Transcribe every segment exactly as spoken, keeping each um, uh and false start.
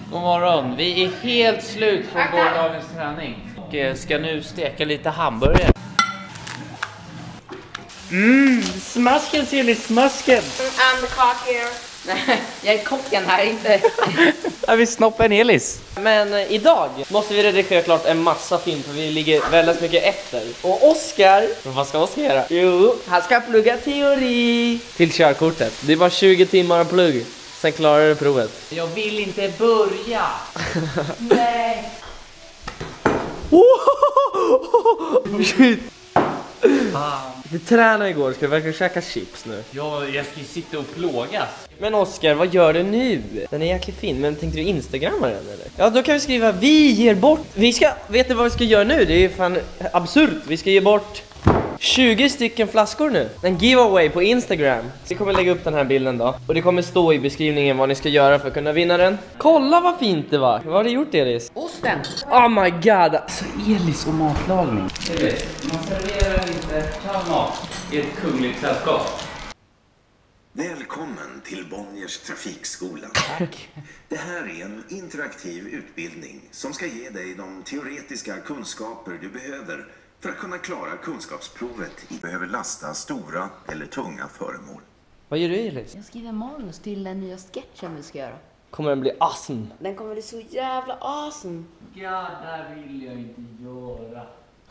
God morgon, vi är helt slut från gårdagens träning och ska nu steka lite hamburgare. Mm, smasken ser lite smasken. I'm the cock here. Nej, jag är kocken här, inte. Ja, vi snoppar en Elis. Men eh, idag måste vi redigera klart en massa film för vi ligger väldigt mycket efter. Och Oskar, vad ska Oskar göra? Jo, han ska plugga teori till körkortet. Det är bara tjugo timmar plugg. Sen klarar du provet. Jag vill inte börja. Nej. Shit. Vi tränade igår, ska du verkligen käka chips nu? Ja, jag ska ju sitta och plågas. Men Oskar, vad gör du nu? Den är jäkligt fin, men tänkte du instagramma den eller? Ja, då kan vi skriva, vi ger bort. Vi ska, vet ni vad vi ska göra nu? Det är fan absurt. Vi ska ge bort tjugo stycken flaskor nu. En giveaway på Instagram. Vi kommer lägga upp den här bilden då. Och det kommer stå i beskrivningen vad ni ska göra för att kunna vinna den. Kolla vad fint det var. Vad har du gjort, Elis? Osten. Oh my god. Alltså Elis och matlagning. Du vet, man serverar inte kall mat i ett kungligt sällskap. Välkommen till Bonniers trafikskola. Tack. Det här är en interaktiv utbildning som ska ge dig de teoretiska kunskaper du behöver för att kunna klara kunskapsprovet. Du behöver lasta stora eller tunga föremål. Vad gör du, Elis? Jag skriver manus till den nya sketchen vi ska göra. Kommer den bli awesome? Den kommer bli så jävla awesome. Ja, där vill jag inte göra.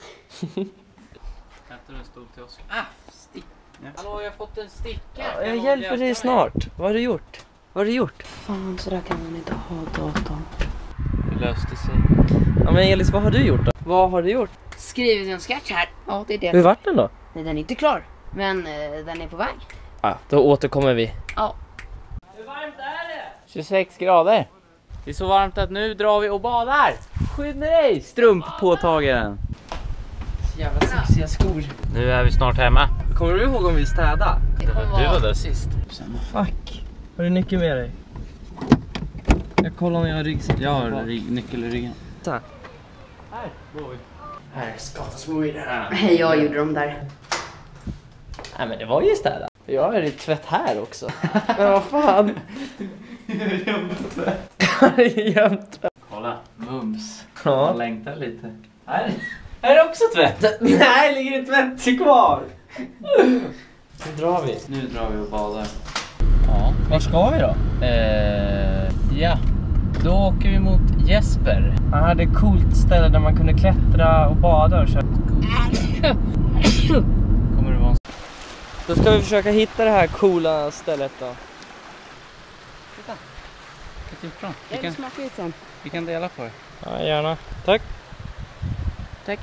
Äter en stol till oss. Ah, stick. Ja. Hallå, jag har fått en sticka. Ja, jag hjälper dig snart. Vad har du gjort? Vad har du gjort? Fan, så där kan man inte ha datorn. Det löste sig. Ja, men Elis, vad har du gjort då? Vad har du gjort? Skrivit en sketch här. Ja, det är det. Hur vart den då? Nej, den är inte klar. Men eh, den är på väg. Ja, då återkommer vi. Ja. Hur varmt är det? tjugosex grader. Det är så varmt att nu drar vi och badar. Skynda dig! Strumpåtagaren. Så jävla sexiga skor. Nu är vi snart hemma. Kommer du ihåg om vi städade? Det kommer Du vara... var där sist. Fuck. Har du nyckel med dig? Jag kollar om jag har ryggsäck. Jag har rig- nyckel i ryggen. Så här. Här går vi. Här är skatasmöjder. Nej, jag gjorde dem där. Nej, men det var ju städat. Jag är i tvätt här också. Men vad fan? Gömt tvätt. Jämt. Kolla, mums. Ja. Jag längtar lite. Här, här är också tvätt. Nej, ligger det tvätt kvar? Nu drar vi. Nu drar vi och badar. Ja. Var ska vi då? Eh, ja, då åker vi mot Jesper. Han hade ett coolt ställe där man kunde klättra och bada och köra. Kommer det vara en... Då ska vi försöka hitta det här coola stället då. Titta. Det är bra. Vi Jag kan, vill smaka lite sen. vi kan dela på det. Ja, gärna. Tack. Tack.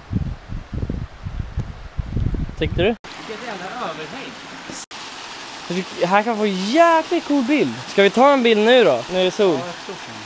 Tyckte du? Vilket jävla överhäng. Det här kan få en jäkligt cool bild. Ska vi ta en bild nu då? Nu är det sol. Ja, jag tror så.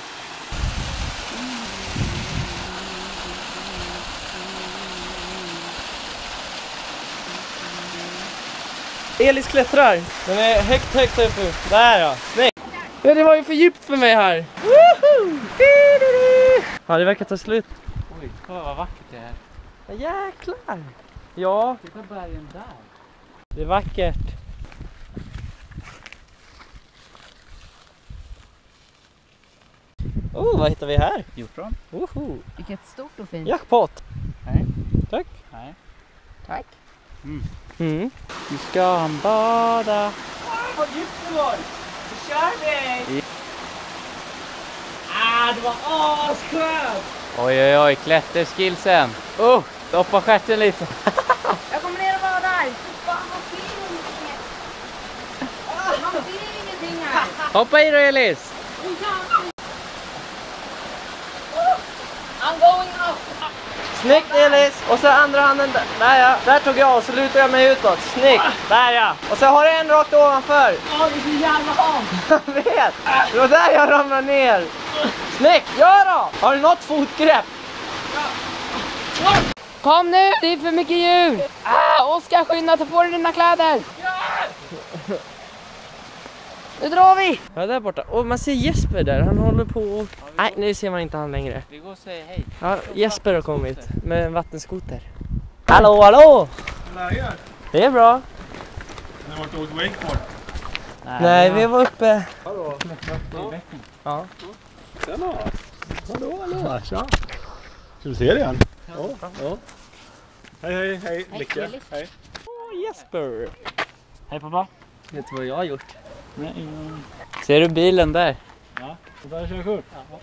Elis klättrar. Den är högt, högt upp nu. Där ja. Nej. Ja, det var ju för djupt för mig här. Woho! Ja, det verkar ta slut. Oj, kolla vad vackert det är. Ja, jäklar. Ja, Titta bergen där. det är vackert. Oh, vad hittar vi här? Hjortron? Woho! Vilket stort och fint. Jackpot. Nej. Tack. Nej. Tack. Mm. Vi ska bada. Oh, vad djupt det var. Nu kör vi. Ah, det var asskönt. Oj, oj, oj, klätterskillsen. Oh, doppa stjärten lite. Jag kommer ner och badar. Fan, man ser ingenting. Man ser ingenting här. Hoppa i då, Elis. I'm going up. Snyggt, Elis. Och så andra handen där. Där ja. Där tog jag och så lutar jag mig utåt. Snyggt. Där ja. Och så har du en rakt ovanför. Åh, det är så jävla halt. Jag vet. Det var där jag ramlade ner. Snyggt. Gör då. Har du något fotgrepp? Kom nu, det är för mycket djur. Ah, Oskar, skynda, ta på dig dina kläder. Nu drar vi. Ja, där borta. Och man ser Jesper där. Han håller på och... Nej, nu ser man inte han längre. Vi går och säger hej. Ja, Jesper har kommit med en vattenskoter. Hallå, hallå! Läget? Det är bra. Har ni varit och åkt wakeboard? Nej, vi var uppe. Hallå? Ja. Tjena! Hallå, hallå! Tja! Ska vi se det igen? Ja, ja. Hej, hej, hej. Lycka. Hej. Åh, Jesper! Hej pappa. Vet du vad jag har gjort? Nej, ingen... Ser du bilen där? Ja, det där kör kort. Ja.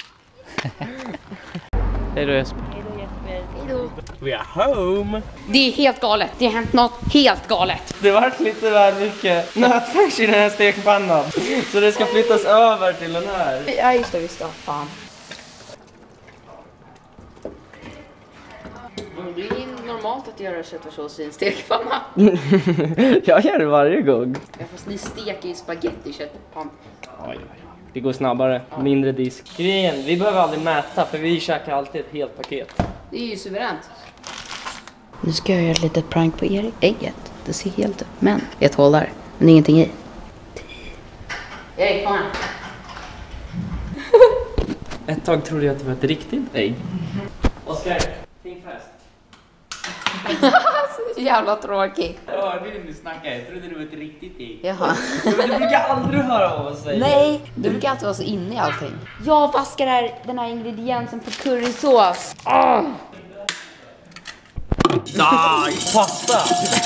Hej då Jesper. Hejdå. We are home! Det är helt galet. Det har hänt något helt galet. Det var lite väl mycket nötfärs i den här stekpannan. Så det ska flyttas över till den här. Ja, just det, visst då. Fan. Det är normalt att göra köttfärssås i en stekpanna. Jag gör det varje gång. Ja, fast ni steker ju spagetti i köttpanna. Oj, oj. Det går snabbare, mindre disk. Grejen, vi behöver aldrig mäta för vi käkar alltid ett helt paket. Det är ju suveränt. Nu ska jag göra ett litet prank på Erik. Ägget, det ser helt upp. Men, ett hål där. Men ingenting i. Erik, kom här. Ett tag trodde jag att det var ett riktigt ägg. Oskar, think fast. Så jävla tråkigt. Jag hörde hur du snackade, jag trodde det var ett riktigt ägg. Jaha. Men du brukar aldrig höra av oss säga. Nej, du brukar alltid vara så inne i allting. Jag vaskar här, den här ingrediensen på currysås. Oh. Nej, pasta!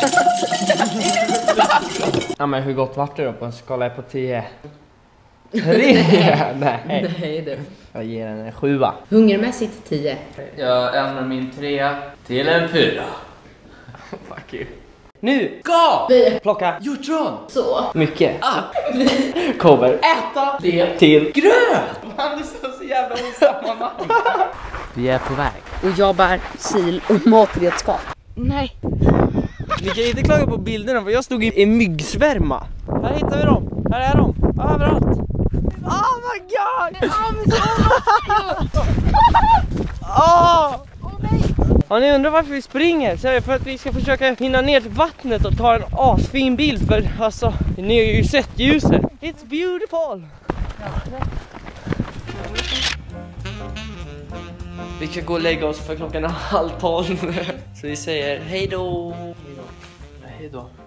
Ja men hur gott vart det då på en skala på tio? Tre? Nej. Nej du. Jag ger den en sjua. Hungermässigt tio. Jag ändrar min trea till en fyra. Fuck you. Nu! Gå! Plocka hjortron! Så. Mycket. Cover. Äta det Till gröt! Man är så, så jävla osammanhang. Vi är på väg. Och jag bär sil och matredskap. Nej. Ni kan inte klaga på bilderna för jag stod i en myggsvärma. Här hittar vi dem. Här är de. Överallt. Oh my god! Åh! Ja, ni undrar varför vi springer så är det för att vi ska försöka hinna ner till vattnet och ta en asfin bild för alltså, ni har ju sett ljuset. It's beautiful! Vi ska gå och lägga oss för klockan är halv tolv. Så vi säger hej då. Hej då.